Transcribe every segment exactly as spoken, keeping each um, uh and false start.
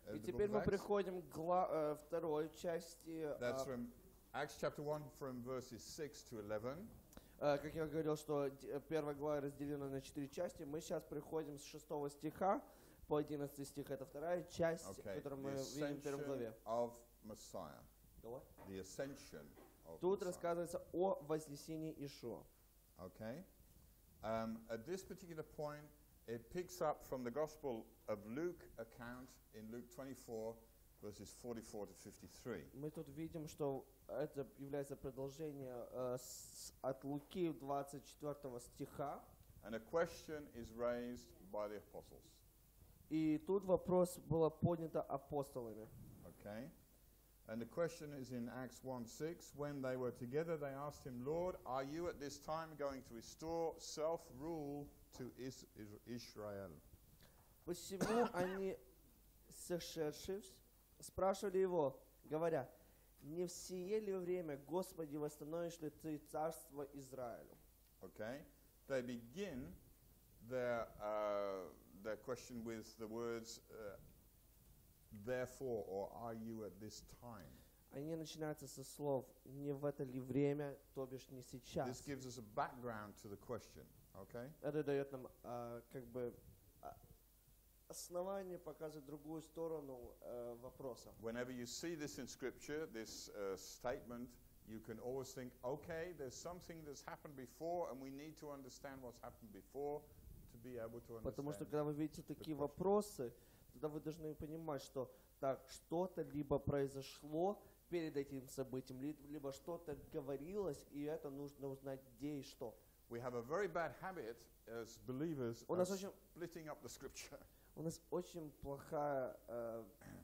uh, И the book теперь of мы Acts. приходим к гла- э, второй части. That's а, from Acts chapter one, from verses six to eleven. э, Как я говорил, что д- первая глава разделена на четыре части. Мы сейчас приходим с шестого стиха по одиннадцатый стих. Это вторая часть, Okay, которую мы the видим в первой ascension главе. of Messiah. The ascension of Тут Messiah. рассказывается о вознесении Ишуа. Okay. Um, at this particular point, it picks up from the Gospel of Luke account in Luke twenty-four, verses forty-four to fifty-three. Мы тут видим, что это является продолжение э, с- от Луки двадцать четвёртого стиха. And a question is raised by the apostles. И тут вопрос было поднято апостолами. Okay. And the question is in Acts one six. When they were together, they asked him, Lord, are you at this time going to restore self-rule to Is- Is- Israel? Посему они, сошедшись, спрашивали его, говоря, не в сие ли время, Господи, восстановишь ли ты царство Израилю? Okay. They begin their, uh, their question with the words, uh, therefore, or are you at this time? Они начинаются со слов «не в это ли время, то бишь не This сейчас». gives us a background to the question. Okay. Это дает нам а, как бы а, основание, показывает другую сторону э, вопроса. Whenever you see this in Scripture, this uh, statement, you can always think, okay, there's something that's happened before, and we need to understand what's happened before to be able to Потому что understand. когда вы видите такие question. вопросы, тогда вы должны понимать, что так что-то либо произошло перед этим событием, ли- либо что-то говорилось, и это нужно узнать где и что. We have a very bad habit as believers У of нас очень, splitting up the Scripture. у нас очень плохая, э,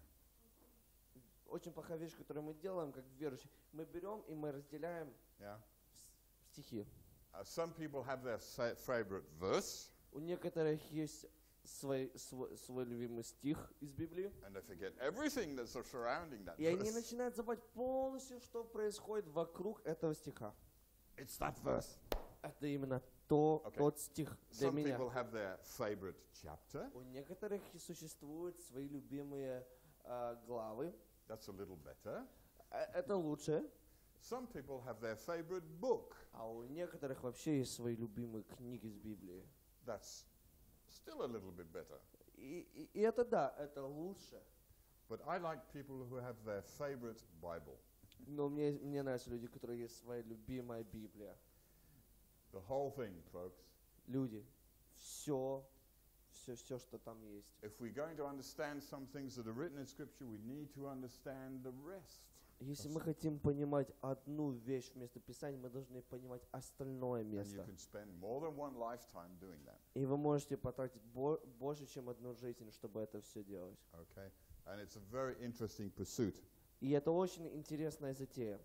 очень плохая вещь, которую мы делаем, как верующие. Мы берем и мы разделяем Yeah. с- стихи. Uh, some people have their sa- favorite verse, У некоторых есть свой, свой, свой любимый стих из Библии, and they forget everything that's surrounding that и они verse. начинают забывать полностью, что происходит вокруг этого стиха. It's that verse. Это именно то, Okay. тот стих для Some меня. people have their favorite chapter. У некоторых и существуют свои любимые э, главы. That's a little better. Э, Это лучше. Some people have their favorite book. А у некоторых вообще есть свои любимые книги из Библии. That's still a little bit better. И, и- и это да, это лучше. But I like people who have their favorite Bible. Но мне, мне нравятся люди, у которых есть своя любимая Библия. The whole thing, folks. Люди, все, все, все, что там есть. If we're going to understand some things that are written in Scripture, we need to understand the rest. Если мы хотим понимать одну вещь вместо Писания, мы должны понимать остальное And you место. can spend more than one lifetime doing that. И вы можете потратить бо- больше, чем одну жизнь, чтобы это все делать. Okay? And it's a very interesting pursuit. И это очень интересная затея.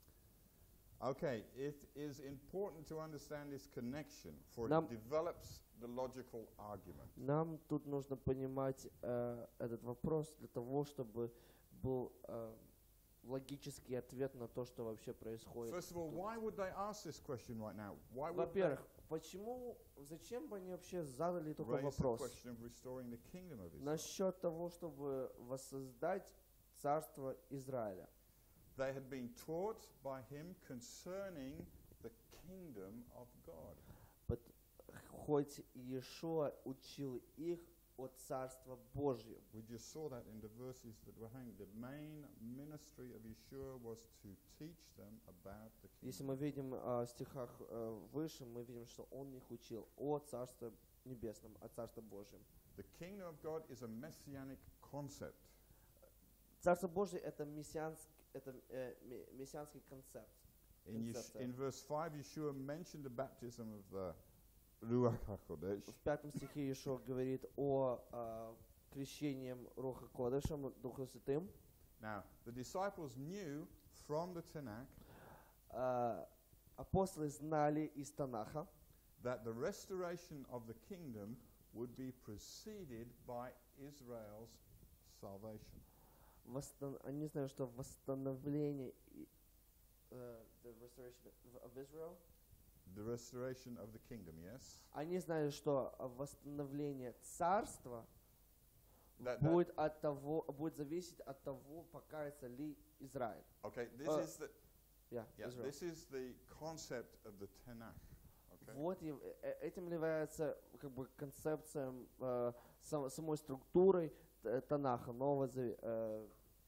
Okay, it is important to understand this connection, for Нам- it develops the logical argument. Нам тут нужно понимать э, этот вопрос для того, чтобы был э, логический ответ на то, что вообще происходит. First of all, тут. why would they ask this question right now? Why would Во-первых, почему, зачем бы они вообще задали they такой raise the вопрос question of restoring the kingdom of Israel? насчет того, чтобы воссоздать царство Израиля? They had been taught by him concerning the kingdom of God. Пот- Хоть Иешуа учил их о Царстве Божьем. We just saw that in the verses that were hanging. The main ministry of Yeshua was to teach them about the Если kingdom. мы видим а, в стихах э, выше, мы видим, что Он их учил о Царстве Небесном, о Царстве Божьем. The kingdom of God is a messianic concept. Царство Божье — это мессианский, это, э, ме- мессианский концепт. In, Yesh- Concept, in verse five, Yeshua mentioned the baptism of the Ruach HaKodesh. В пятом стихе Иешуа говорит о а, крещении Руха Кодешем, Духом Святым. Now, the disciples knew from the Tanakh А, апостолы знали из Танаха, that the restoration of the kingdom would be preceded by Israel's salvation. восстан- они знают, что восстановление и- э, the restoration of Israel. The restoration of the kingdom, yes? Они знали, что восстановление царства That- that- будет от того, будет зависеть от того, покается ли Израиль. Okay, this Uh, is the Yeah, yeah, Израиль. this is the concept of the Tanakh. Okay. Вот и, э, этим является как бы концепцией э, сам- самой структурой Т- Танаха, Нового Заве- э,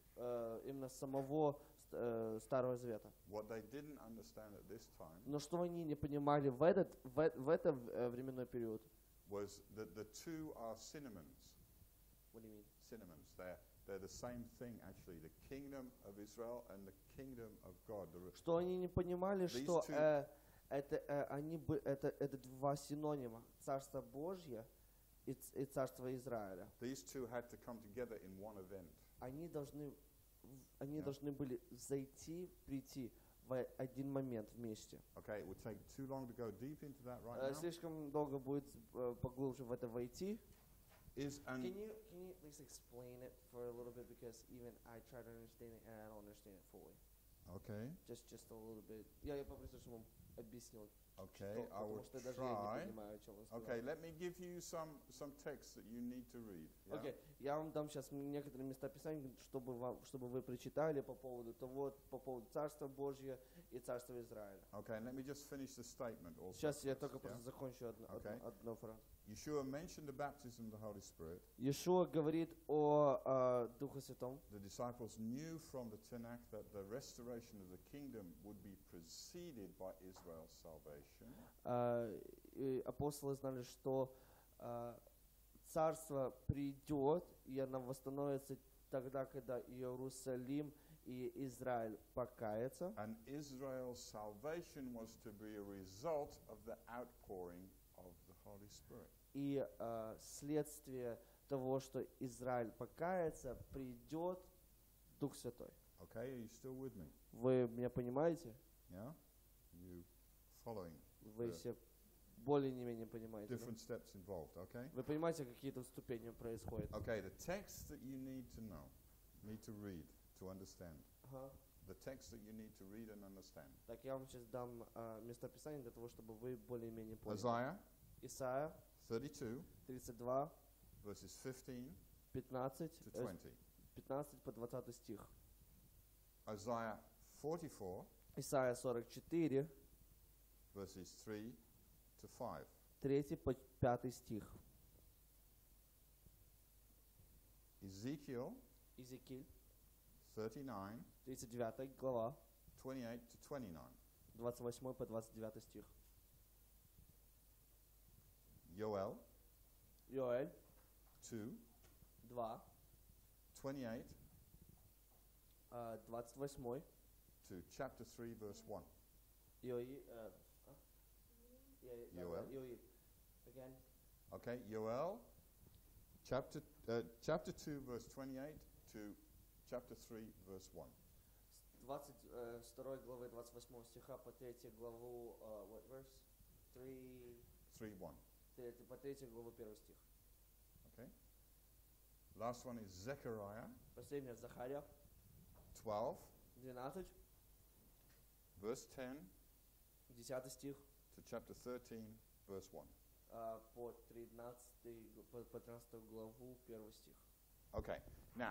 э, именно самого ст- э, Старого Завета. What they didn't understand at this time Но что они не понимали в этот в, э- в этот э, временной период? was that the two are synonyms. What do you mean? Synonyms. They're they're the same thing actually. The kingdom of Israel and the kingdom of God. The re- Что они не понимали, These что two- э, это э, они бы это это два синонима: Царство Божье и, ц- и Царство Израиля. These two had to come together in one event. Они должны в- они Yeah. должны были зайти, прийти в один момент вместе. Okay, it would take too long to go deep into that right Э, now. Слишком долго будет э, поглубже в это войти. Is and Can you can you please explain it for a little bit, because even I try to understand it and I don't understand it fully. okay, Just just a little bit. Я я попросил, чтобы он объяснил, okay, что, I потому will что даже я не try. понимаю, о чем он сказал. Okay, let me give you some some text that you need to read. yeah? Окей, я вам дам сейчас некоторые места Писания, чтобы вам, чтобы вы прочитали по поводу того, по поводу Царства Божьего и Царства Израиля. Okay, and let me just finish the statement also. Сейчас я first, только yeah? просто закончу одну, одну, Okay. одну фразу. Yeshua mentioned the baptism of the Holy Spirit. Иешуа говорит о э, Духе Святом. The disciples knew from the Tanakh that the restoration of the kingdom would be preceded by Israel's salvation. Э, и апостолы знали, что э, Царство придет, и оно восстановится тогда, когда Иерусалим и Израиль покаятся. And Israel's salvation was to be a result of the outpouring of the Holy Spirit. И э, следствие того, что Израиль покается, придет Дух Святой. Okay, are you still with me? Вы меня понимаете? Yeah? You following? Вы Да. все более не менее понимаете. да? Different steps involved, okay? Вы понимаете, какие тут ступени происходят? Okay, the text that you need to know, need to read, to understand. Ага. The text that you need to read and understand. Так, я вам сейчас дам э, местописание для того, чтобы вы более-менее поняли. Isaiah Исайя thirty-two, тридцать два, verses fifteen пятнадцать, to э, twenty. пятнадцать по двадцатый стих. Isaiah forty-four, Исайя сорок четыре, verses three to five. три по пятый стих. Ezekiel Иезекииль, thirty-nine, тридцать девятая глава, twenty-eight to twenty-nine. двадцать восьмой по двадцать девятый стих. Yoel Йоэль two, два, twenty-eight э, двадцать восьмой. to chapter three, verse one. Йои, э, а? Йои- да, Йоэль. да, Йоэль. Again. Okay, Yoel chapter uh, chapter two, verse twenty-eight to chapter three, verse one. С двадцать второй главы двадцать восьмого стиха по третью главу, э, what verse? три, three one. третий- по третью главу первый стих. Okay. Last one is Zechariah Последняя Захария, twelve, двенадцать, verse ten десятый стих, to chapter thirteen, verse one. э, по тринадцатый, по, по тринадцатую главу первый стих. Okay. Now,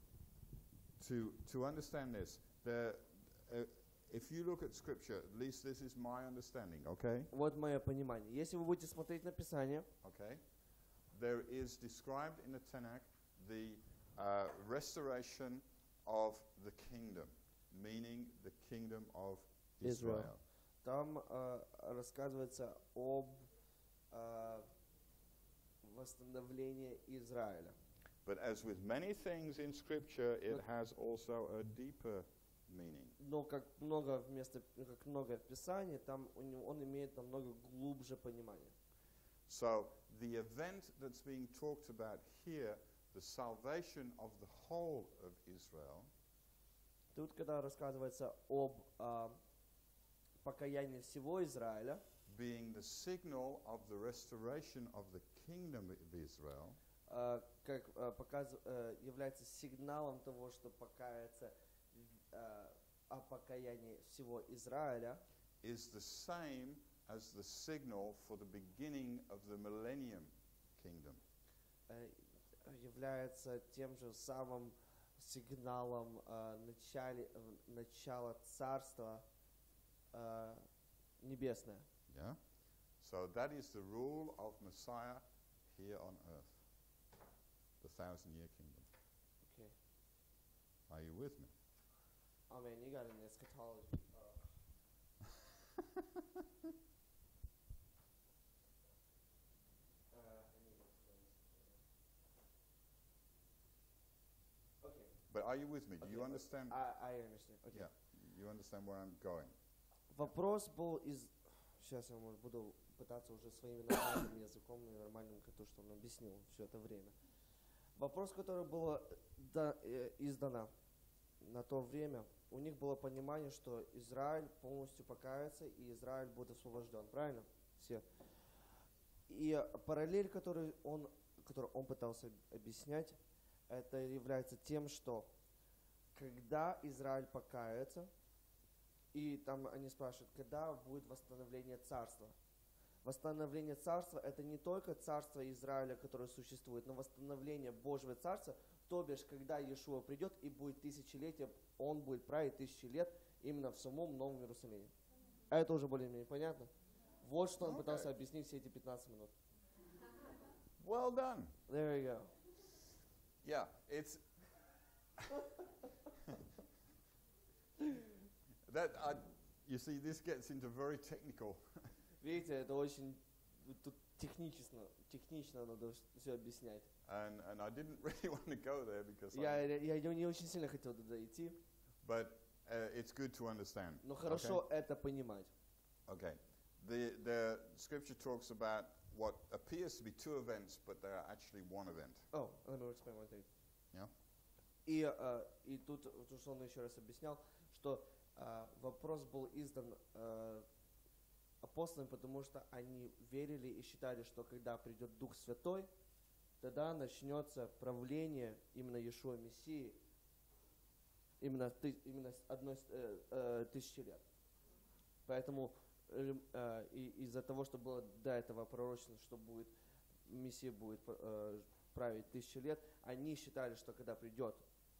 to to understand this, the uh, if you look at scripture, at least this is my understanding. Okay. Вот мое понимание. Если вы будете смотреть на Писание, Okay. There is described in the Tanakh the uh, restoration of the kingdom, meaning the kingdom of Israel. Israel. там э, рассказывается об э, восстановлении Израиля. But as with many things in scripture, it has also a deeper meaning. Но как много вместо, как много в Писании, там у него, он имеет намного глубже понимание. So the event that's being talked about here, the salvation of the whole of Israel, Тут, когда рассказывается об э, покаянии всего Израиля, being the signal of the restoration of the kingdom of Israel, э, как э, показ- э, является сигналом того, что покаяться в- э, о покаянии всего Израиля, is the same as the signal for the beginning of the millennium kingdom. э, является тем же самым сигналом э, начале, э, начала Царства э, Небесное. Yeah? So that is the rule of Messiah here on earth. The thousand year kingdom. Okay. Are you with me? Oh man, you got an eschatology. Uh, I need to close. Okay. But are you with me? Do you Okay, understand? I, I understand. Okay. Yeah. You understand where I'm going? Вопрос был из... Сейчас я может, буду пытаться уже своим нормальным языком, и нормальным, как то, что он объяснил все это время. Вопрос, который был да, э, издана на то время, у них было понимание, что Израиль полностью покается, и Израиль будет освобожден. Правильно? Все. И параллель, которую он, которую он пытался объяснять, это является тем, что когда Израиль покается, и там они спрашивают, когда будет восстановление царства. Восстановление царства – это не только царство Израиля, которое существует, но восстановление Божьего царства, то бишь, когда Иешуа придет и будет тысячелетие, он будет править тысячи лет именно в самом Новом Иерусалиме. А это уже более-менее понятно? Вот что он Okay. пытался объяснить все эти пятнадцать минут. Well done. There you go. Yeah, it's that. I, you see, this gets into very technical. Видите, это очень тут технично, технично надо все объяснять. And, and I didn't really want to go there because Я, I, я не очень сильно хотел туда идти, but uh, it's good to understand. но хорошо это понимать. Okay. Okay. The, the scripture talks about what appears to be two events, but they are actually one event. Oh, let me explain one thing. Yeah? И, э, и тут, то, что он еще раз объяснял, что э, вопрос был издан э, апостолами, потому что они верили и считали, что когда придет Дух Святой, тогда начнется правление именно Иешуа Мессии, именно, ты, именно с одной э, э, тысячи лет. Поэтому э, э, и, из-за того, что было до этого пророчено, что будет, Мессия будет э, править тысячу лет, они считали, что когда придет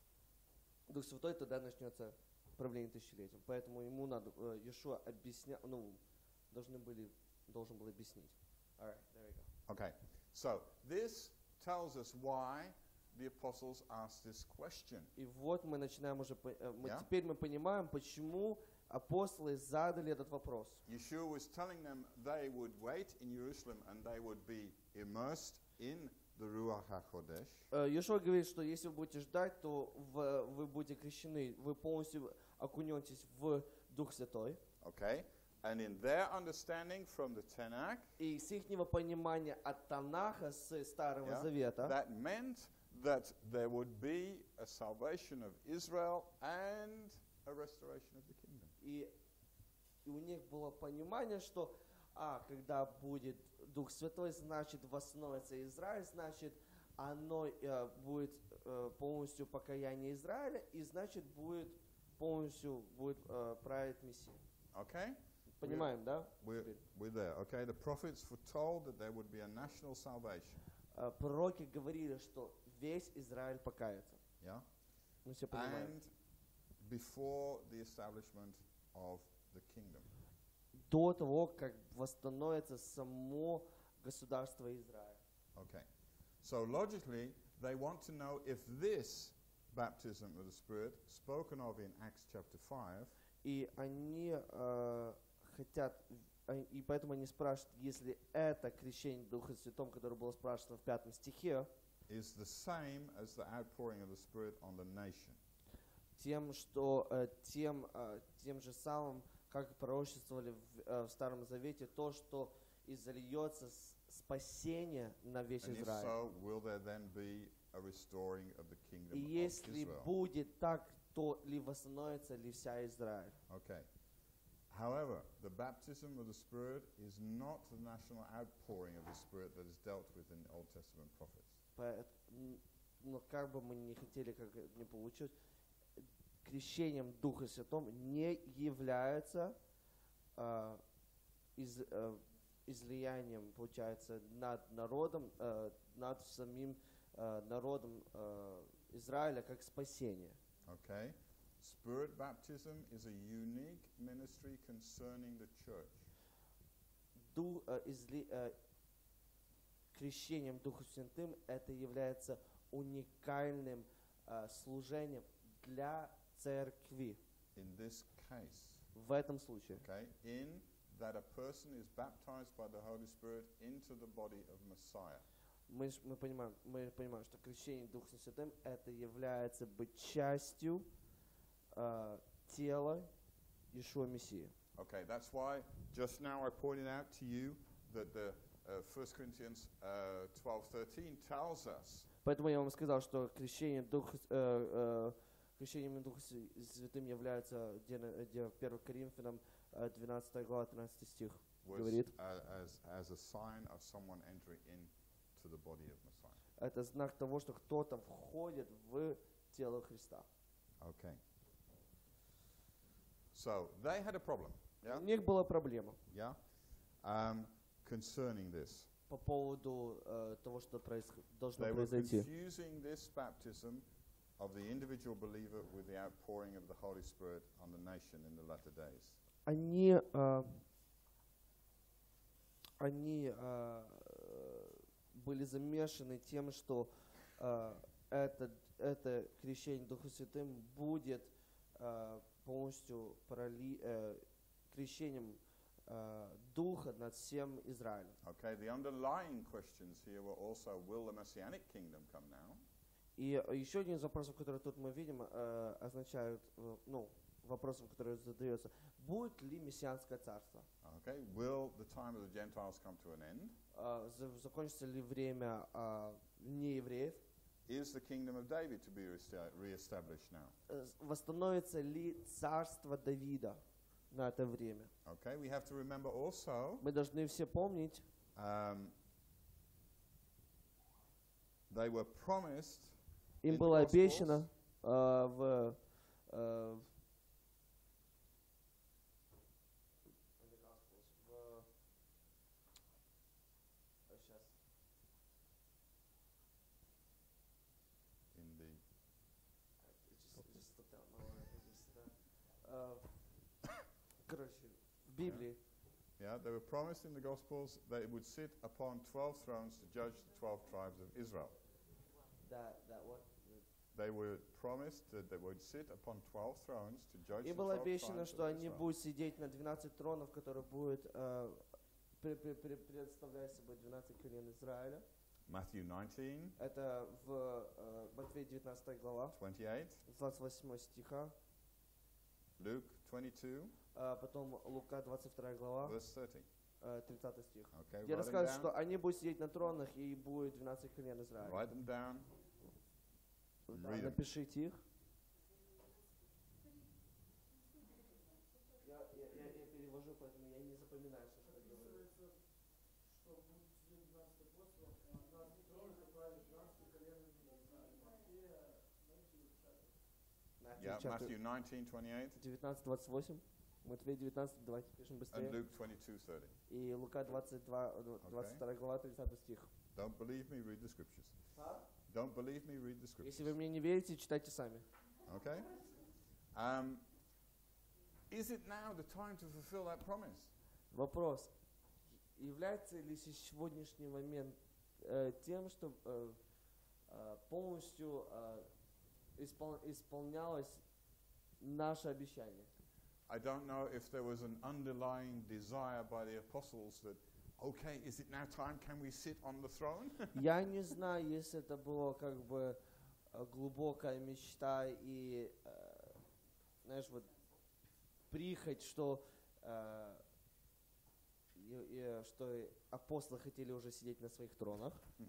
Дух Святой, тогда начнется правление тысячелетием. Поэтому ему надо, э, Иешуа объясня, ну, должны были, должен был объяснить. All right, there we go. Okay. So this tells us why the apostles asked this question. И вот мы начинаем уже, по- э, мы, Yeah? теперь мы понимаем, почему апостолы задали этот вопрос. Yeshua was telling them they would wait in Jerusalem and they would be immersed in the Ruach HaKodesh. Э, Иешуа говорит, что если вы будете ждать, то в- вы будете крещены, вы полностью окунетесь в Дух Святой. Okay? And in their understanding from the Tanakh, И с ихнего понимания от Танаха, с Старого yeah, Завета, that meant that there would be a salvation of Israel and a restoration of the kingdom. и, и у них было понимание, что а, когда будет Дух Святой, значит восстановится Израиль, значит оно э, будет э, полностью покаяние Израиля, и значит будет полностью будет э, править Мессия. Okay? Понимаем, да? We're, we're there. Okay? The prophets foretold that there would be a national salvation. Э, Пророки говорили, что весь Израиль покается. Yeah? Мы все понимаем. And before the establishment of the kingdom. До того, как восстановится само государство Израиль. Okay. So logically, they want to know if this baptism of the Spirit, spoken of in Acts chapter five, И они э, хотят, э, и поэтому они спрашивают, если это крещение Духа Святом, которое было спрашивано в пятом стихе, is the same as the outpouring of the Spirit on the nation. тем, что э, тем, э, тем же самым, как пророчествовали в, э, в Старом Завете, то, что изольется с- спасение на весь And if Израиль. so, will there then be a restoring of the И kingdom of если Israel? будет так, то ли восстановится ли вся Израиль. Okay. However, the baptism of the Spirit is not the national outpouring of the Spirit that is dealt with in the Old Testament prophets. Поэт- м, Но как бы мы ни хотели, как это не получилось, крещением Духа Святом не является э, из, э, излиянием, получается, над народом, э, над самим э, народом э, Израиля как спасение. Okay? Spirit baptism is a unique ministry concerning the church. Ду, э, изли- э, крещением Духом Святым это является уникальным э, служением для церкви. In this case, В этом случае. okay, in that a person is baptized by the Holy Spirit into the body of Messiah. Мы, ж- мы, понимаем, мы понимаем, что крещение Духом Святым это является быть частью э, тела Иешуа Мессии. Okay, that's why just now I pointed out to you that the uh, First Corinthians uh, twelve thirteen tells us Поэтому я вам сказал, что крещение Духа, э, э, крещением Духом Св- Святым является, где, на- где в первом Коринфянам э, двенадцатая глава, тринадцатый стих was говорит. uh, as, as a sign of someone entering into the body of Messiah. Это знак того, что кто-то входит в тело Христа. Okay. So they had a problem, yeah, У них была проблема yeah, um, concerning this. по поводу э, того, что происх- должно They were произойти. confusing this baptism of the individual believer with the outpouring of the Holy Spirit on the nation in the latter days. Они, э, они э, были замешаны тем, что э, это, это крещение Духом Святым будет э, полностью проли, э, крещением э, Духа над всем Израилем. Okay, the underlying questions here were also, will the Messianic kingdom come now? И э, еще один из вопросов, который тут мы видим, э, означают, э, ну, вопросом, который задается, будет ли мессианское царство? Okay, will the time of the Gentiles come to an end? Э, за- закончится ли время э, неевреев? Is the kingdom of David to be resta- re-established now? Э, с- Восстановится ли царство Давида на это время? Okay, we have to remember also Мы должны все помнить, um, they were promised им in the было Gospels обещано э, в, э, in the Э, короче, в Библии yeah, they were promised in the Gospels that it would sit upon twelve thrones to judge the twelve tribes of Israel. да, да, вот. They were promised that they would sit upon twelve thrones to judge Им the было twelve обещано, tribes что of они Israel. будут сидеть на двенадцать тронов, которые будут э, пре- пре- пре- представлять собой двенадцать колен Израиля. Matthew nineteen, Это в э, Матфея девятнадцатая глава, twenty-eight, двадцать восьмой стиха, Luke twenty-two, а потом Лука двадцать вторая глава, verse thirty. э, тридцатый стих. Okay, Где write them рассказывают, down. что они будут сидеть на тронах и будет двенадцать колен Израиля. Write them down. Да, read 'em. напишите их. Я, я, я, я перевожу, поэтому я не запоминаю, что я говорю. Yeah, Chapter Matthew nineteen, twenty-eight, девятнадцать двадцать восемь. Матвей девятнадцать, давайте пишем and быстрее. Luke twenty-two, thirty. И Лука двадцать два, э, двадцать вторая глава, тридцатый стих. Don't believe me, read the scriptures. Don't believe me, read the scriptures. Если вы мне не верите, читайте сами. Okay? Um, is it now the time to fulfill that promise? Вопрос. Является ли сегодняшний момент э, тем, что э, э, полностью э, испол- исполнялось наше обещание? I don't know if there was an underlying desire by the apostles that, okay, is it now time? Can we sit on the throne? Я не знаю, если это было как бы э, глубокая мечта и, э, знаешь, вот прихоть, что, э, и- и, что апостолы хотели уже сидеть на своих тронах.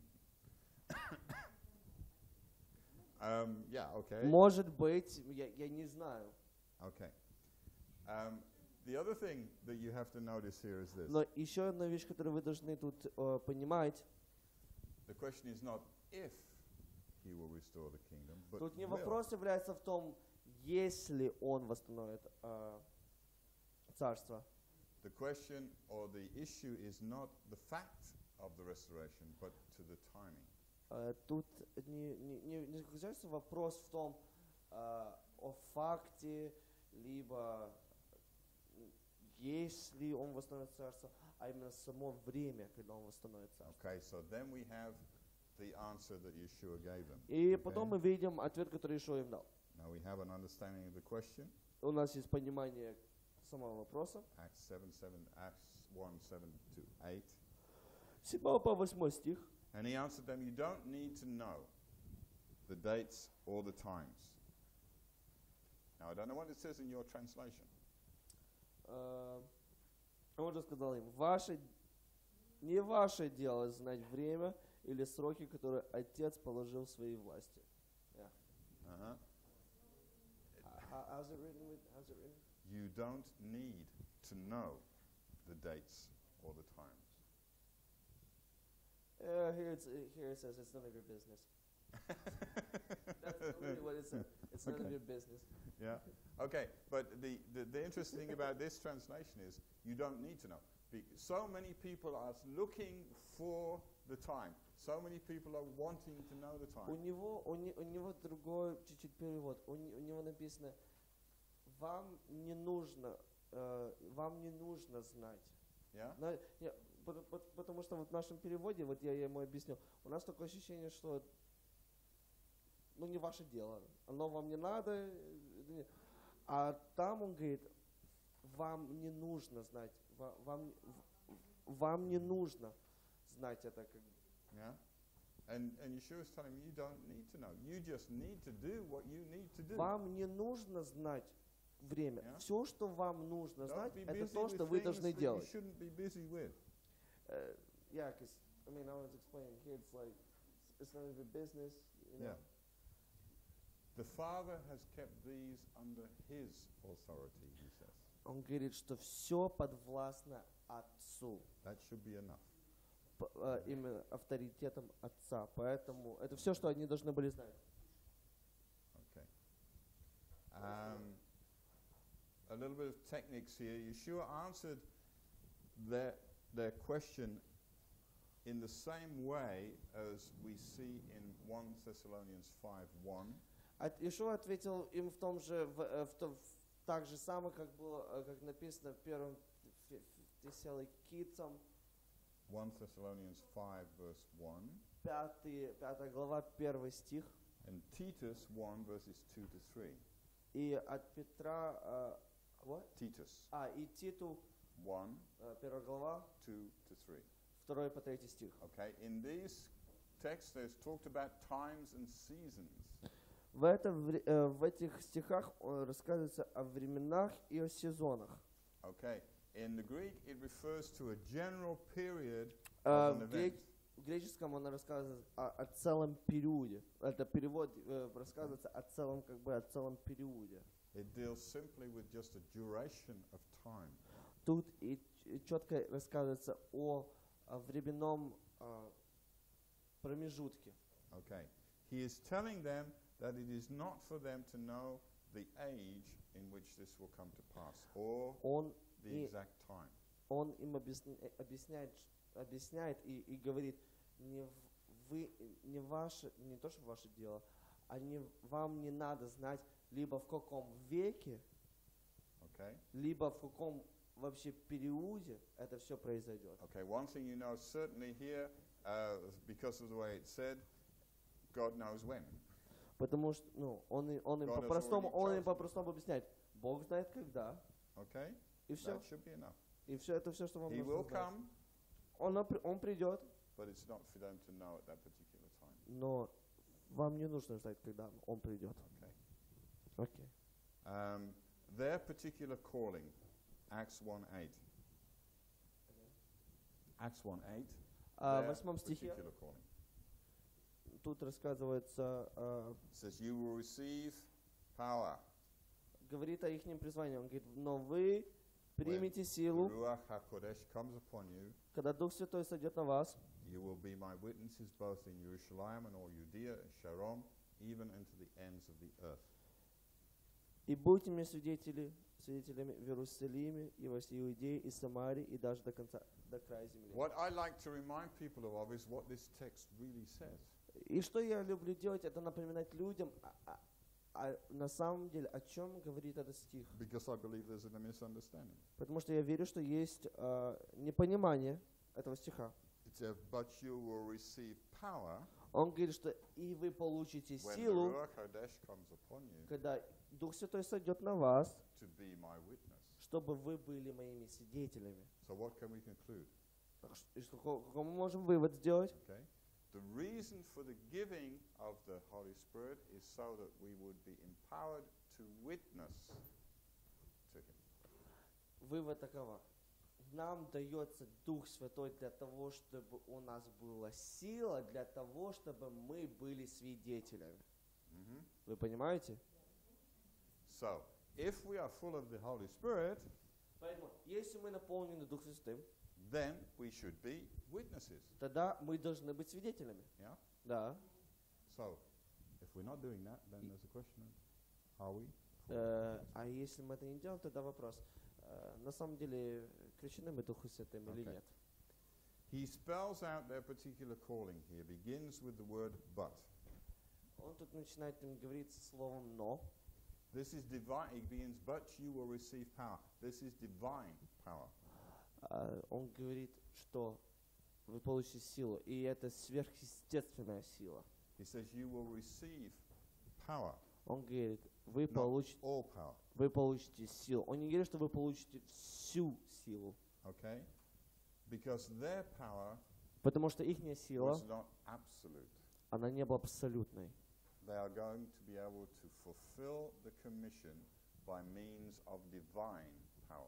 um, yeah, okay. Может быть, я, я не знаю. Okay. Um, the other thing that you have to notice here is this. Но еще одна вещь, которую вы должны тут э, понимать, The question is not if he will restore the kingdom, but тут не will. вопрос является в том, если он восстановит э, царство. The question or the issue is not the fact of the restoration, but to the timing. Э, Тут не, не, не, не заключается вопрос в том, э, о факте, либо м, есть ли он восстановит царство, а именно само время, когда он восстановит царство. Okay, so then we have the answer that Yeshua gave them. И потом мы Okay? видим ответ, который Ишуа им дал. Now we have an understanding of the question. У нас есть понимание самого вопроса. Acts seven, seven, Acts one, seven to eight. С седьмого по восьмой стих. And he answered them, you don't need to know the dates or the times. Now I don't know what it says in your translation. Э, Он же сказал им, ваше, не ваше дело знать время или сроки, которые Отец положил в своей власти. Uh-huh. How- How's it written? with- How's it written? You don't need to know the dates or the times. Uh, here, it's, uh, here it says it's none of your business. That's literally what it says. It's none Okay. of your business. Yeah. Okay, but the, the, the interesting thing about this translation is you don't need to know. Be- so many people are looking for the time. So many people are wanting to know the У time. него, у, не- у него другой чуть-чуть перевод. У, не- у него написано, вам не нужно, э, вам не нужно знать. Yeah? На- я- пот- пот- потому что вот в нашем переводе, вот я ему объяснил, у нас такое ощущение, что ну не ваше дело, оно вам не надо, э, не- а там он говорит, вам не нужно знать, ва- вам, в- вам не нужно знать это. Как, Yeah? And, and Yeshua is telling me you don't need to know. You just need to do what you need to do. вам не нужно знать время. Yeah. Все, что вам нужно Don't знать, be это busy то, with что вы things должны that you делать. shouldn't be busy with. Uh, yeah, because I mean, I was explaining here. It's like it's none of your business. You know. Yeah. The Father has kept these under His authority, he says. Он говорит, что все подвластно Отцу, That should be enough. п- э, именно авторитетом Отца. Поэтому это все, что они должны были знать. Okay. Um, a little bit of techniques here. Yeshua answered their, their question in the same way as we see in First Thessalonians five one. От Ишуа ответил им в том же, в, э, в том, в- так же самое, как было, э, как написано в первом Фе- Фе- Тессалоникийцам, First Thessalonians five verse one пятый, пятая глава, первый стих. and Titus one verses two to three. И от Петра, э, what? Titus А, и Титу, one, э, первая глава, two to three. второй по третий стих. Okay, in these texts there's talked about times and seasons. В, этом, вре- э, в этих стихах э, рассказывается о временах и о сезонах. Okay, in the Greek it refers to a general period Э, of an в, event. гре- в греческом он рассказывает о, о целом периоде. Это перевод э, рассказывается о целом, как бы о целом периоде. It deals simply with just a duration of time. Тут и четко рассказывается о, о временном э, промежутке. Okay, he is telling them that it is not for them to know the age in which this will come to pass or Он, the и, exact time. он им объясня- э, объясняет, ш- объясняет и, и говорит, не, в- вы, не, ваше, не то, что ваше дело, а не, вам не надо знать, либо в каком веке, Okay, либо в каком вообще периоде это все произойдет. okay. One thing you know certainly here, uh, because of the way it's said, God knows when. Потому что, ну, он, и- он им God has по-простому, already он им chosen. по-простому объясняет, Бог знает когда, Okay, и все. that should be enough. И все это все, что вам He нужно will знать. come, Он, опри- он придет, but it's not for them to know at that particular time. но вам не нужно ждать, когда он придет. Okay. Окей. Um, their particular calling, Acts one eight. Acts one eight. А в their восьмом стихе particular calling. тут рассказывается, а, It says, "You will receive power. говорит о их призвании. Он говорит, но вы примите силу, Ruach HaKodesh comes upon you. когда Дух Святой сойдет на вас, You will be my witnesses both in Jerusalem and all Judea and Sharon, even unto the ends of the earth." и будьте мне свидетели, свидетелями в Иерусалиме и во всей Иудее и Самарии и даже до конца, до края земли. What I like to remind people of is what this text really says. И что я люблю делать, это напоминать людям, а, а- а на самом деле, о чем говорит этот стих. Because I believe there's a misunderstanding. Потому что я верю, что есть э, непонимание этого стиха. It says, but you will receive power Он говорит, что и вы получите when the силу, Ruach Hadesh comes upon you когда Дух Святой сойдет на вас, to be my witness. чтобы вы были моими свидетелями. So what can we conclude? Так ш- и что, ко- какой мы можем вывод сделать? Okay. The reason for the giving of the Holy Spirit is so that we would be empowered to witness to Him. Вывод такова. Нам дается Дух Святой для того, чтобы у нас была сила, для того, чтобы мы были свидетелями. Mhm. Вы понимаете? So, if we are full of the Holy Spirit, Поэтому, если мы наполнены Духом Святым, then we should be witnesses. тогда мы должны быть свидетелями. Yeah? Да. So, if we're not doing that, then there's a question of, are we? Э, а если мы это не делаем, тогда вопрос. э, на самом деле, крещены мы Духом Святым или Okay. нет? He spells out their particular calling here, begins with the word but. Он тут начинает им говорить словом «но». This is divine, it begins, but you will receive power. This is divine power. А, он говорит, что вы получите силу, и это сверхъестественная сила. He says you will receive power, Он говорит, вы not получите, all power. вы получите силу. Он не говорит, что вы получите всю силу, Okay? Because their power потому что их сила, was not absolute. она не была абсолютной. They are going to be able to fulfill the commission by means of divine power.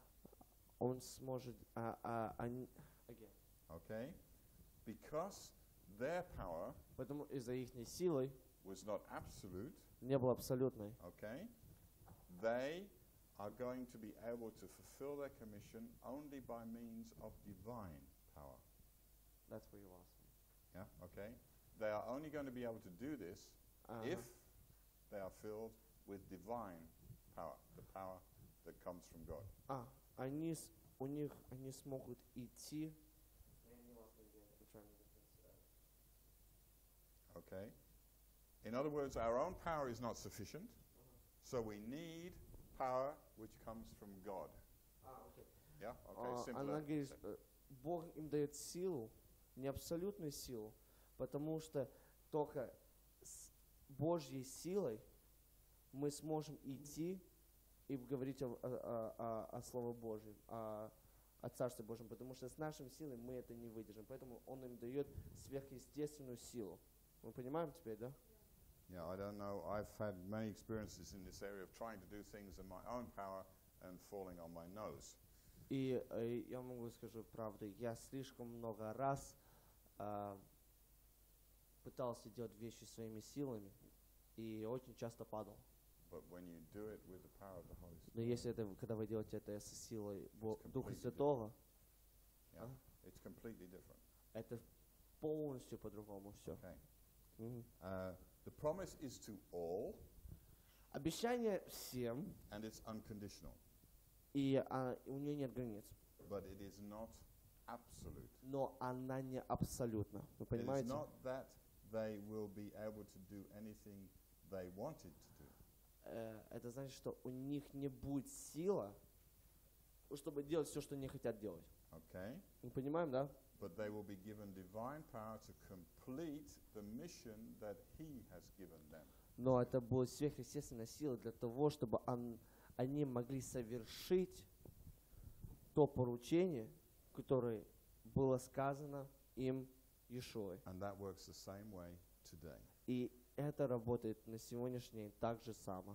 Он сможет, а, а, они, again. Okay? Because their power Поэтому из-за их силы was not absolute, не было абсолютной. okay? They are going to be able to fulfill their commission only by means of divine power. That's what you asked. Yeah, okay? They are only going to be able to do this Ага. if they are filled with divine power, the power that comes from God. А, они, с- у них, они смогут идти. Okay? In other words, our own power is not sufficient, so we need power which comes from God. А, окей. Yeah? А, Okay, simple. Она говорит, э, Бог им дает силу, не абсолютную силу, потому что только с Божьей силой мы сможем идти и говорить о, о, о- о- о Слове Божьем, о, о Царстве Божьем, потому что с нашей силой мы это не выдержим. Поэтому Он им дает сверхъестественную силу. Мы понимаем теперь, да? Yeah, I don't know. I've had many experiences in this area of trying to do things in my own power and falling on my nose. И э, я могу скажу правду, я слишком много раз а, пытался делать вещи своими силами и очень часто падал. But when you do it with the power of the Holy Но Spirit, если это, когда вы делаете это с силой Бо- It's Духа completely Святого, yeah, а, it's completely different. это полностью по-другому все. Okay. Uh, the promise is to all, Обещание всем, and it's unconditional, и а, у нее нет границ. but it is not absolute. Но она не абсолютна. Вы It is понимаете? not that they will be able to do anything they wanted to do. Э, это значит, что у них не будет сила, чтобы делать все, что они хотят делать. Okay? Мы понимаем, да? But they will be given divine power to complete the mission that He has given them. Но это будет сверхъестественная сила для того, чтобы он- они могли совершить то поручение, которое было сказано им Иешуой. And that works the same way today. И это работает на сегодняшний день так же само.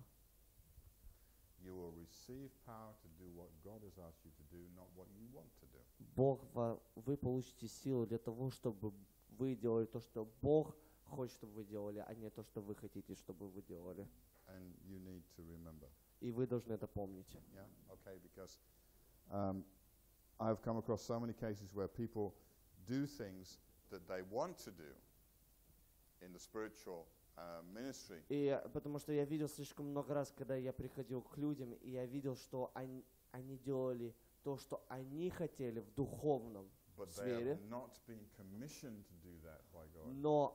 You will receive power to do what God has asked you to do, not what you want to do. Бог, ва- вы получите силу для того, чтобы вы делали то, что Бог хочет, чтобы вы делали, а не то, что вы хотите, чтобы вы делали. And you need to remember. И вы должны это помнить. Yeah? Okay, because um, I've come across so many cases where people do things that they want to do in the spiritual uh, ministry, И э, потому что я видел слишком много раз, когда я приходил к людям, и я видел, что они, они делали то, что они хотели в духовном but they сфере, have not been commissioned to do that by God. но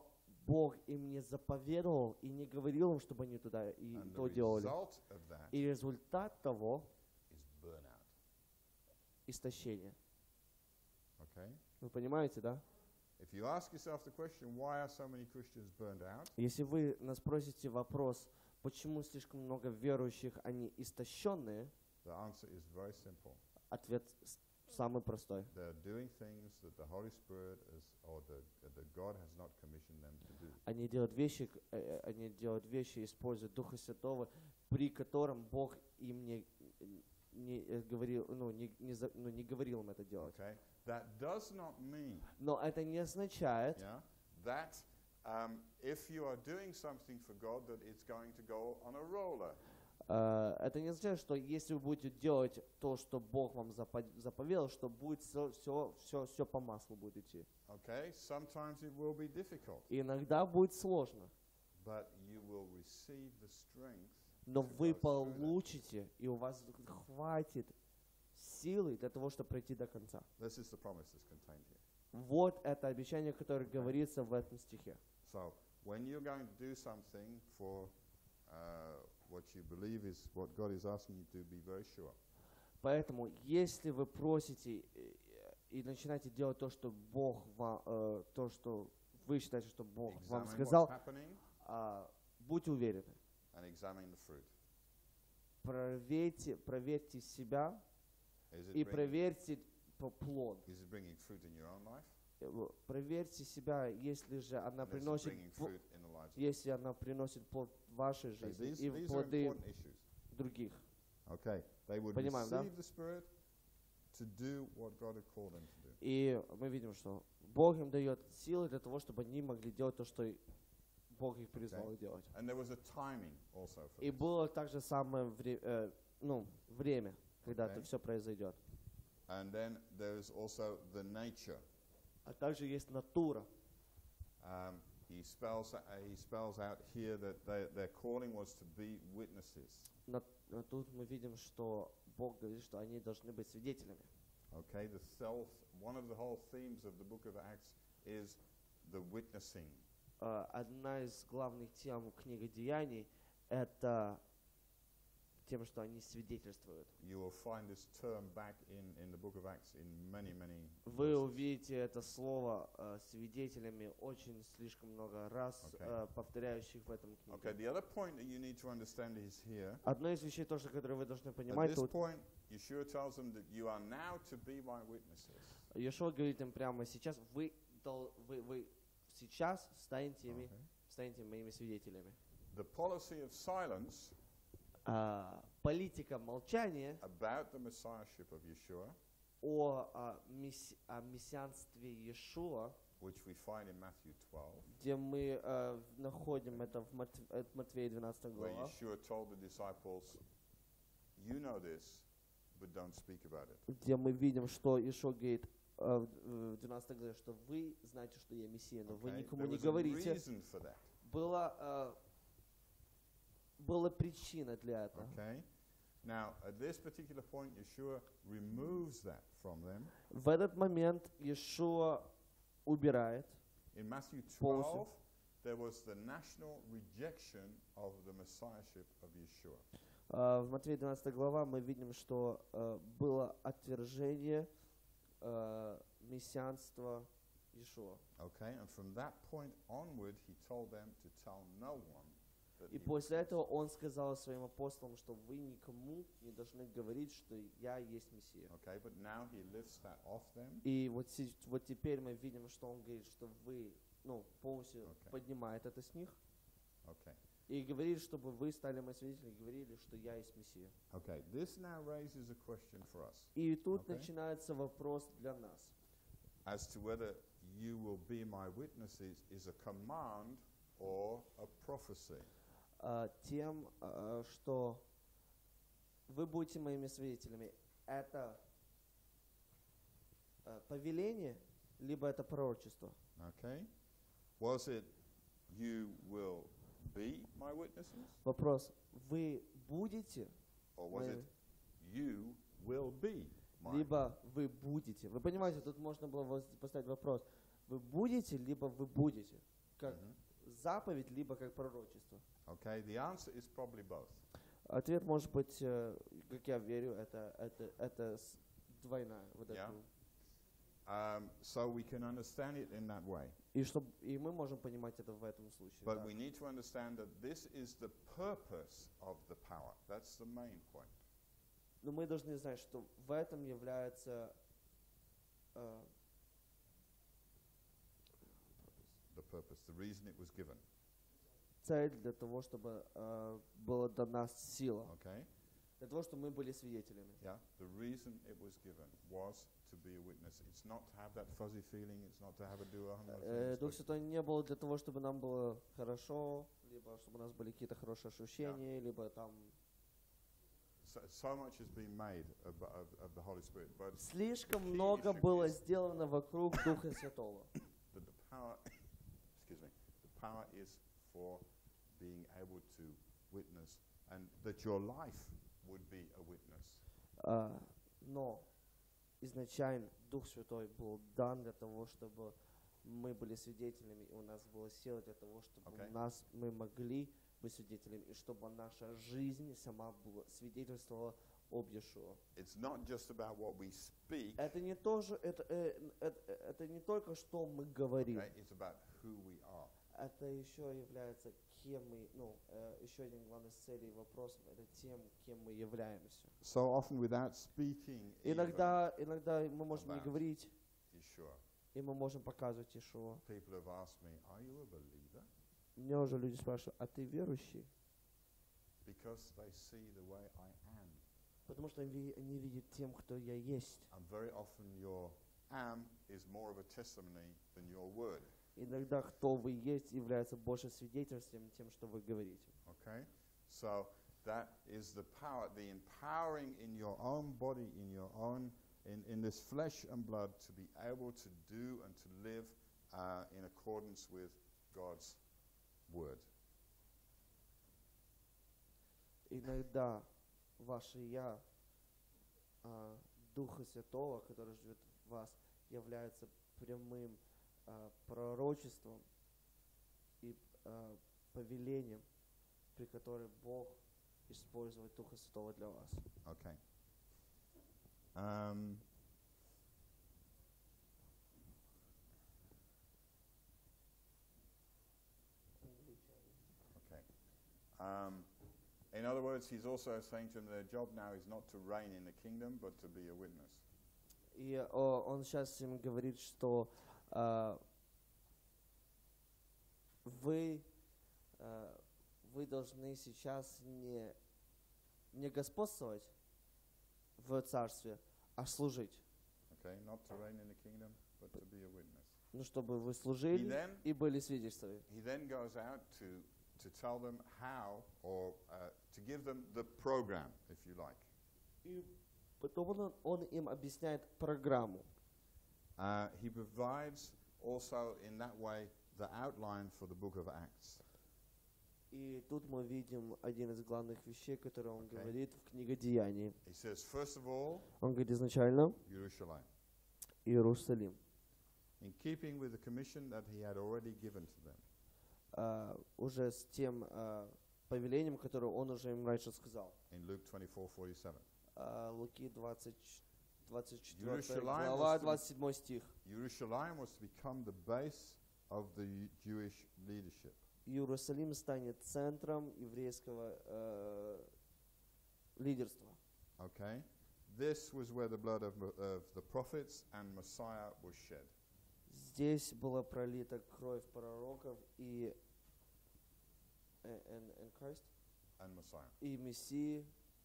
Бог им не заповедовал и не говорил им, чтобы они туда и And the то делали. result of that И результат того is burnout. — истощение. Okay? Вы понимаете, да? If you ask yourself the question, why are so many Christians burned out? Если вы нас спросите вопрос, почему слишком много верующих, они истощенные, The answer is very simple. ответ с- самый простой. They're doing things that the Holy Spirit is, or the, that God has not commissioned them to do. Они делают вещи, к- э, э, они делают вещи, используют Духа Святого, при котором Бог им не, не э, говорил, ну, не, не, за- ну, не говорил им это делать. Okay? That does not mean, Но это не означает, yeah, that um, if you are doing something for God, that it's going to go on a roller. э, это не означает, что если вы будете делать то, что Бог вам запо- заповедал, что будет все, все, все, все по маслу будет идти. Okay? Sometimes it will be difficult, И иногда будет сложно, but you will receive the strength. но to вы go through that. получите, и у вас хватит силы для того, чтобы пройти до конца. This is the promise that's contained here. Вот это обещание, которое говорится в этом стихе. So, when you're going to do something for uh, what you believe is what God is asking you to, be very sure. Поэтому, если вы просите э, и начинаете делать то, что Бог вам, э, то, что вы считаете, что Бог вам Examine what's сказал, happening а, будьте уверены. and examine the fruit. Проверьте, проверьте себя Is it, и bring, проверьте по- плод. is it bringing fruit in your own life? Э, в- Проверьте себя, если же она And is it приносит, bringing пл- fruit in the lives of если она приносит плод в вашей Okay, жизни these, и these are плоды important issues. других. Okay, they would Понимаем, да? receive the Spirit to do what God had called them to do. И мы видим, что Бог им дает силы для того, чтобы они могли делать то, что и Бог их призвал Okay. делать. And there was a timing also for И this. было также самое вре- э, ну, время, когда Okay. это все произойдет. And then there is also the nature. А также есть натура. Um, he spells uh, he spells out here that they, their calling was to be witnesses. На- но тут мы видим, что Бог говорит, что они должны быть свидетелями. Okay, the self one of the whole themes of the book of Acts is the witnessing. Э, Одна из главных тем книги Деяний — это тем, что они свидетельствуют. You will find this term back in, in the book of Acts in many, many Вы verses. увидите это слово э, свидетелями очень слишком много раз, Okay. э, повторяющих в этом книге. Okay, the other point that you need to understand is here. Одно из вещей, тоже, которое вы должны At понимать, this тут point, Yeshua tells them that you are now to be my witnesses. Иешуа говорит им прямо сейчас, вы, дол- вы, вы сейчас станете, ими, Okay. станете моими свидетелями. The policy of silence А, политика молчания about the messiahship of Yeshua, о, а, месси- о мессианстве Иешуа, which we find in Matthew twelve, где мы э, находим это в Мат- э, Матфея двенадцатой where глава, Yeshua told the disciples, you know this, but don't speak about it. где мы видим, что Иешуа говорит э, в в двенадцатой главе, что вы знаете, что я Мессия, но вы Okay? никому There не was a говорите. reason for that. Была, э, была причина для этого. Okay? Now, at this particular point, Yeshua removes that from them. В этот момент Иешуа убирает. In Matthew Полностью. twelve, there was the national rejection of the messiahship of Yeshua. Э, В Матфея двенадцатой глава мы видим, что э, было отвержение э, мессианства Иешуа. Okay, and from that point onward, he told them to tell no one that И he was после Christ. этого он сказал своим апостолам, что вы никому не должны говорить, что я есть Мессия. Okay, but now he lifts that off them. И вот, се- вот теперь мы видим, что он говорит, что вы, ну, полностью Okay. поднимает это с них. Okay, И говорит, чтобы вы стали моими свидетелями, говорили, что я есть Мессия. okay. This now raises a question for us И тут Okay. начинается вопрос для нас. as to whether you will be my witnesses is a command or a prophecy. А, тем, а, что вы будете моими свидетелями, это а, повеление, либо это пророчество. Okay, was it you will be my witnesses, Вопрос, вы будете, or was Maybe. it you will be my? либо вы будете. Вы понимаете, тут можно было воз- поставить вопрос, вы будете, либо вы будете. Как Мгм. заповедь, либо как пророчество? Okay, the answer is probably both. Ответ может быть, э, как я верю, это, это, это с- двойная. Вот Yeah. это. Um, so we can understand it in that way. И, чтоб, и мы можем понимать это в этом случае. But да. we need to understand that this is the purpose of the power. That's the main point. Но мы должны знать, что в этом является э, The purpose, the reason it was given. цель для того, чтобы э, была дана сила. Okay? Для того, чтобы мы были свидетелями. Yeah? The reason it was given was to be a witness. It's not to have that fuzzy feeling, it's not to have a do Э, Дух Святой не был для того, чтобы нам было хорошо, либо чтобы у нас были какие-то хорошие ощущения, либо там... So, so much has been made of, of, of the Holy Spirit, but Слишком key много issue было is сделано вокруг Духа Святого. that the power, excuse me, the power is for being able to witness, and that your life would be a witness. А, но изначально Дух Святой был дан для того, чтобы мы были свидетелями, и у нас была сила для того, чтобы Okay. у нас, мы могли быть свидетелями, и чтобы наша жизнь сама была, свидетельствовала об Иешуа. It's not just about what we speak, Это не тоже, это, э, это, это не только что мы говорим, okay? It's about who we are. это еще является кем мы, ну, э, еще один главный целей вопросов, это тем, кем мы являемся. So often without speaking even Иногда, иногда мы можем не about говорить, Yeshua, и мы можем показывать Иешуа. people have asked me, are you a believer? Мне уже люди спрашивают, а ты верующий? Because they see the way I am. Потому что они они видят тем, кто я есть. And very often your am is more of a testimony than your word. Иногда кто вы есть является больше свидетельством тем, что вы говорите. Okay? So that is the power, the empowering in your own body, in your own, in, in this flesh and blood to be able to do and to live uh, in accordance with God's word. Иногда ваше «я», а, Духа Святого, который живет в вас, является прямым а, пророчеством и а, повелением, при котором Бог использует Духа Святого для вас. Okay. Um, okay. Um, in other words, he's also saying to them their job now is not to reign in the kingdom, but to be a witness. И о, он сейчас им говорит, что а, вы, а, вы должны сейчас не, не господствовать в царстве, а служить. Okay, not to reign in the kingdom, but to be a witness. Ну, чтобы вы He служили then, и были свидетельствами. he then goes out to, to tell them how, or uh, to give them the program, if you like. И потом он, он им объясняет программу. Uh, he provides also in that way the outline for the book of Acts. И тут мы видим один из главных вещей, которые он Okay. говорит в книге Деяний. He says, first of all, Он говорит изначально Jerusalem, Иерусалим. in keeping with the commission that he had already given to them. А, уже с тем а, повелением, которое он уже им раньше сказал. In Luke twenty-four forty-seven. А, Луки двадцать, двадцать четыре Jerusalem глава, was to be- двадцать седьмой стих. Jerusalem was to become the base of the Jewish leadership. Иерусалим станет центром еврейского э, лидерства. Okay? This was where the blood of, of the prophets and Messiah was shed. Здесь была пролита кровь пророков и, э, and, and Christ, And Messiah. и Мессии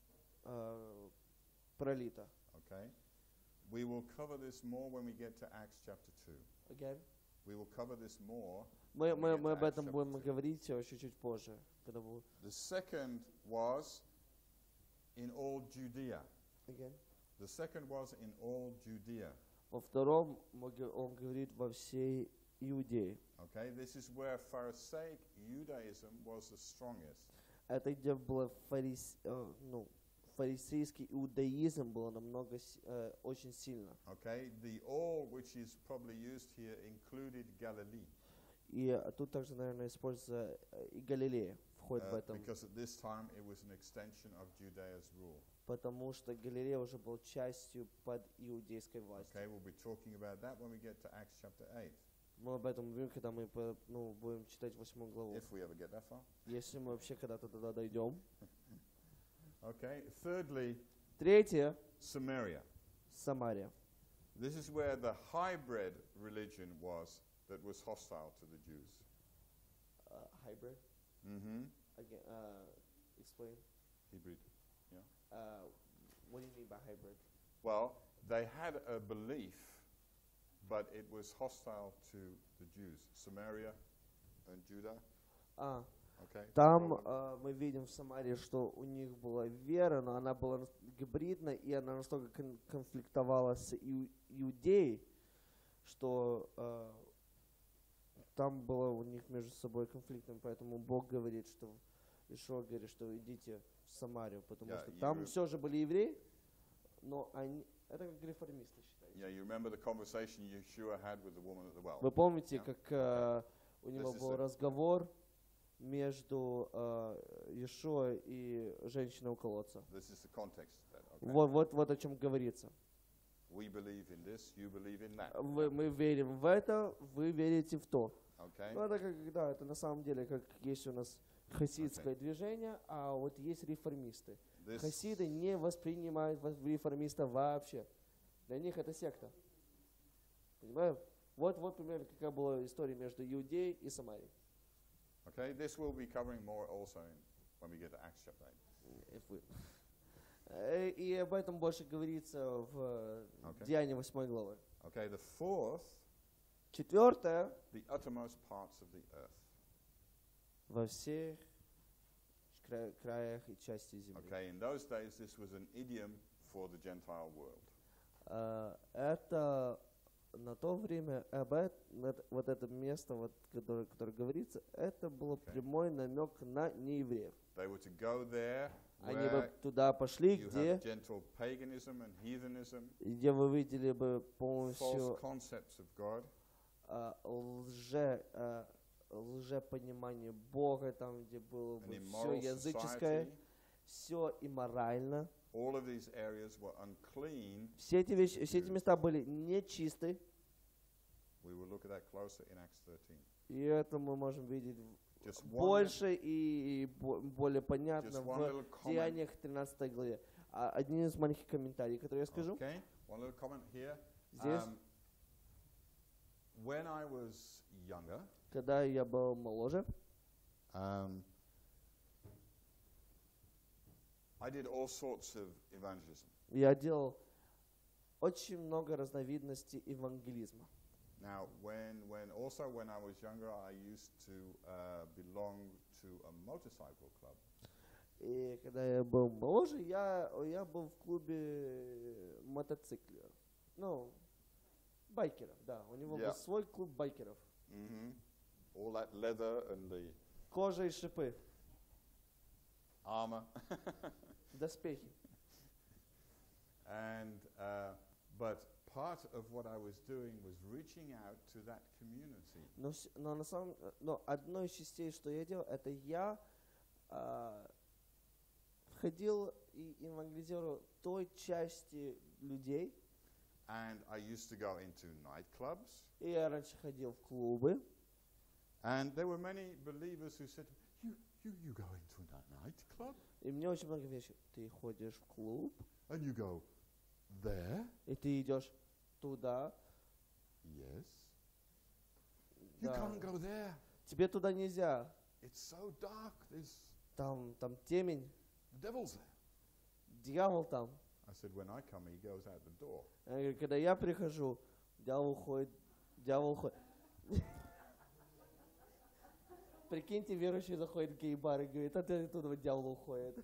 э, пролита. Okay? We will cover this more when we get to Acts chapter two. Again? We will cover this more. Мы, when we мы, get мы to об Acts этом chapter будем two. говорить э, чуть-чуть позже. Когда будет. The second was in all Judea. Again? The second was in all Judea. Во втором мы г- он говорит во всей Иудее. Okay? This is where Pharisaic Judaism was the strongest. Это где было фарис, э, ну, фарисейский иудаизм было намного си- э, очень сильно. Okay? The all which is probably used here included Galilee. И э, тут также, наверное, используется э, и Галилея входит в uh, этом, because at this time it was an extension of Judea's rule. потому что Галилея уже был частью под иудейской властью. Okay, we'll be talking about that when we get to Acts chapter eight, Мы об этом будем, когда мы по- ну, будем читать восьмую главу. if we ever get that far. Если мы вообще когда-то туда дойдем. Okay, thirdly, Третье Samaria. — Самария. This is where the hybrid religion was that was hostile to the Jews. Uh, hybrid? Mm-hmm. Again, uh, explain. Hybrid. Uh, what do you mean by hybrid? Well, they had a belief, but it was hostile to the Jews. Samaria and Judah. А, Okay. там Follow? э, мы видим в Самарии, что у них была вера, но она была нас- гибридной, и она настолько кон- конфликтовала с иу- иудеей, что э, там было у них между собой конфликтом, поэтому Бог говорит, что Ишуа говорит, что идите в Самарию, потому Yeah, что you там re- все же были евреи, но они это как реформисты считаются. Yeah, you remember the conversation Yeshua had with the woman at the well. Вы помните, Yeah. как э, у него This is был a- разговор между э, Иешуа и женщиной у колодца? This is the context of that. Okay. Вот, вот, вот о чем говорится. We believe in this, you believe in that. Вы- мы верим в это, вы верите в то. Okay. Ну, это как, да, это на самом деле как есть у нас хасидское движение, а вот есть реформисты. This, Хасиды не воспринимают во- реформистов вообще. Для них это секта. Понимаем? Вот, вот примерно какая была история между Иудеей и Самарией. okay, this we'll be covering more also in, when we get to Acts chapter eight. If we- Э, И об этом больше говорится в э, Okay. Деянии восьмой главы. Okay, the fourth, Четвертое, the uttermost parts of the earth. во всех кра- краях и части земли. Okay, in those days this was an idiom for the Gentile world. Э, Это на то время, об эт- на т- вот это место, вот, которое, которое говорится, это был Okay. прямой намек на неевреев. They were to go there Они бы where туда пошли, you где, have gentle paganism and heathenism, где вы видели бы false полностью concepts of God, а, лже, а, лжепонимание Бога, там, где было an бы все immoral языческое, society. все имморально. All of these areas were unclean. Все эти, вещи, все эти места были нечисты, We will look at that closer in Acts thirteen. и это мы можем видеть Just one, больше и, и бо- более понятно just one в little comment. Деяниях тринадцатой главе. А один из маленьких комментариев, который я скажу, Okay, one little comment here. здесь, Um, when I was younger, когда я был моложе, um, I did all sorts of evangelism. я делал очень много разновидностей евангелизма. Now, when, when also when I was younger, I used to uh, belong to a motorcycle club. И когда я был моложе, я, я был в клубе мотоциклеров. Ну, байкеров, да. У него Yeah. был свой клуб байкеров. Mm-hmm. All that leather and the Кожа и шипы, armor. доспехи. And uh, but part of what I was doing was reaching out to that community. Но, вс- но на самом, но одно из частей, что я делал, это я а, входил и евангелизировал той части людей. And I used to go into nightclubs. И я раньше ходил в клубы. And there were many believers who said, you, you, you go into a nightclub? И мне очень много вещей. Ты ходишь в клуб, And you go, there? и ты идешь туда. Yes. You Да. can't go there. Тебе туда нельзя. It's so dark. There's Там, там темень, the devil's there. дьявол там. I said, when I come, he goes out the door. Я говорю, когда я прихожу, дьявол уходит, дьявол уходит. Прикиньте, верующий заходит в гей-бар и говорит, а ты оттуда дьявол уходит.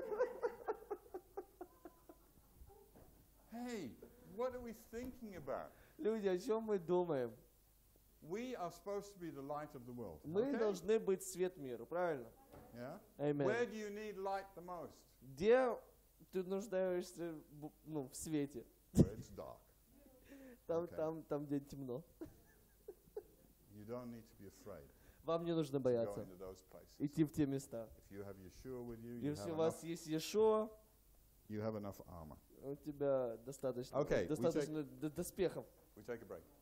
Hey, what are we thinking about? Люди, о чем мы думаем? We are supposed to be the light of the world. Мы okay? должны быть свет миру, правильно? Yeah? Amen. Where do you need light the most? Где ты нуждаешься бу- ну, в свете? Where it's dark. Там, Okay. там, там, где темно. You You don't need to be afraid Вам не нужно to go бояться into those places. идти в те места. If you have Yeshua with you, you Если have у вас enough, есть Иешуа, you have enough armor. у тебя достаточно, Okay, we достаточно д- доспехов. We take a break.